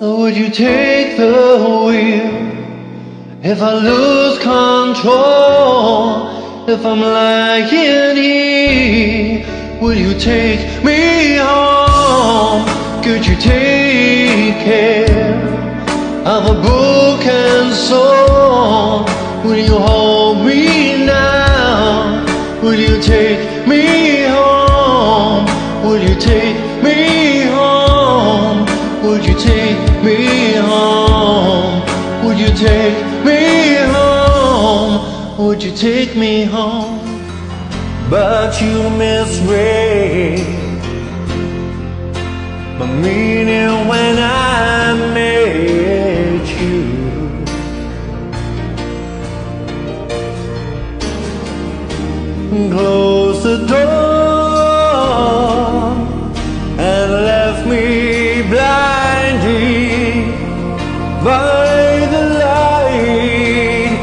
Would you take the wheel if I lose control? If I'm lying here, will you take me home? Could you take care of a broken soul? Will you hold me now? Will you take me home? Will you take me home? Would you take me home? Would you take me home? Would you take me home? But you misread my meaning when I met you. Close the door and left me blinded by the light.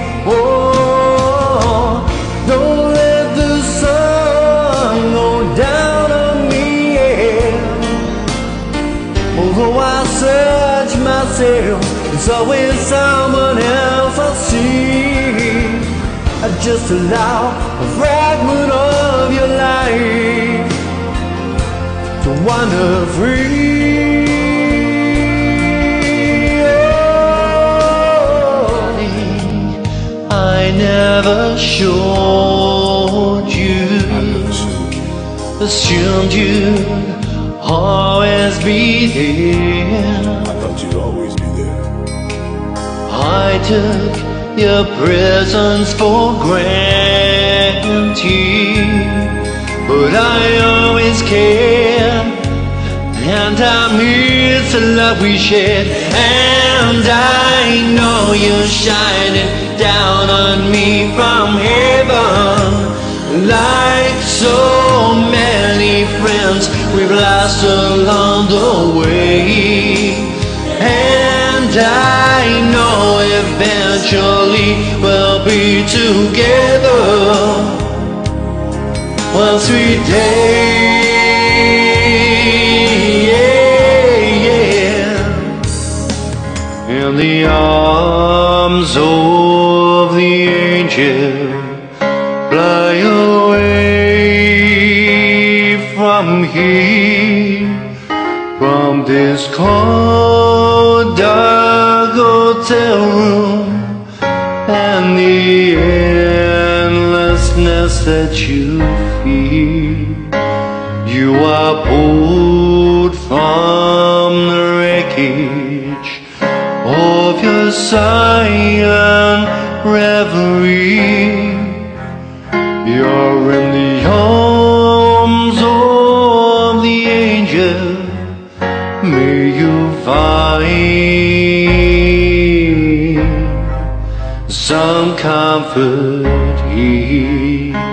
Oh, don't let the sun go down on me, yeah. Although I search myself, it's always someone else I see. I just allow a fragment of your life to wander free. Oh, I never showed you, assumed you'd always be there. I thought you'd always be there. I took your presence for granted, but I always cared, and I miss the love we shared. And I know you're shining down on me from heaven, like so many friends we've lost along the way. And I know eventually we'll be together one sweet day, yeah, yeah. In the arms of the angel, fly away from here, from this cold dark hotel room and the endlessness that you feel. You are pulled from the wreckage of your silent reverie. You're in the arms of the angel. May you find some comfort here.